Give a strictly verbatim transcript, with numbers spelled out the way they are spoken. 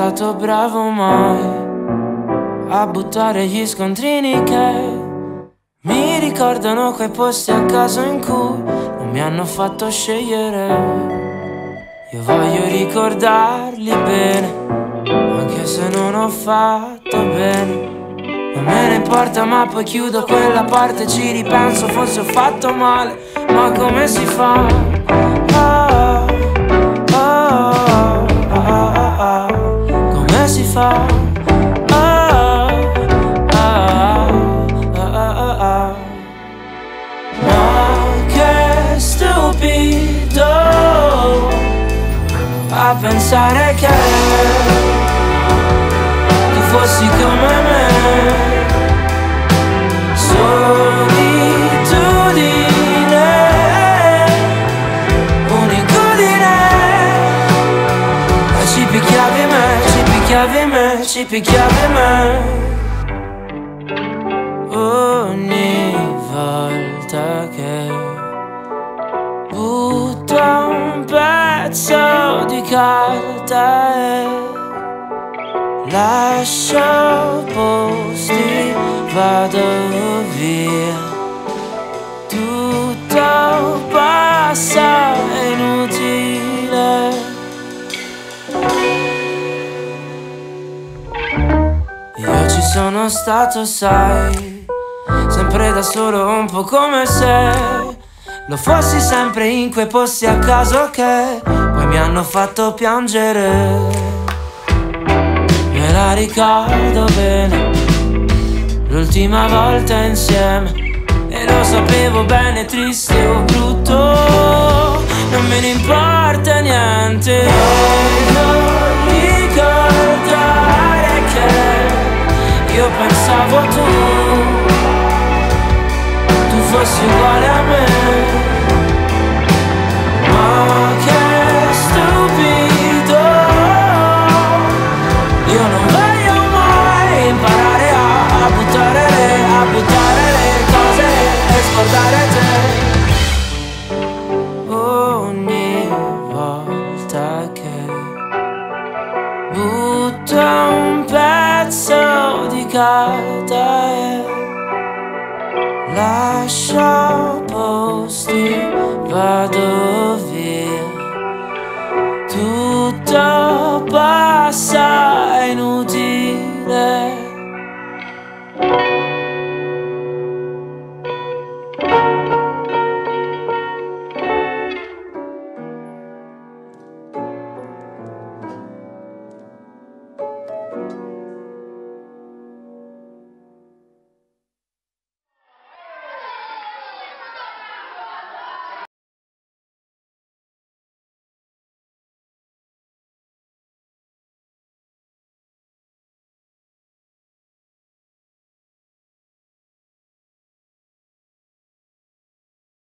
stato bravo mai a buttare gli scontrini che mi ricordano quei posti a caso in cui non mi hanno fatto scegliere. Io voglio ricordarli bene, anche se non ho fatto bene. Non me ne importa, ma poi chiudo quella parte, ci ripenso, forse ho fatto male, ma come si fa? Oh, oh, oh, oh, oh. Come si fa? Oh, oh, oh, oh, oh. Ma che stupido a pensare che tu fossi come me. Solitudine, unitudine. E ci picchiavi me, ci picchiavi me, ci picchiavi me. Ogni volta che butto un pezzo di carta e lascio posti, vado via, tutto passa, è inutile. Io ci sono stato, sai, sempre da solo, un po' come se lo fossi sempre in quei posti a caso che poi mi hanno fatto piangere. Me la ricordo bene, l'ultima volta insieme, e lo sapevo bene, triste o brutto, non me ne importa niente. Voglio ricordare che io pensavo tu, tu fossi uguale a me. Ma che stupido, io non voglio mai imparare a, a buttare le, a buttare le cose e scordare te. Ogni volta che butto un pezzo di carta e lascio posti, vado via, tutto passa, è inutile.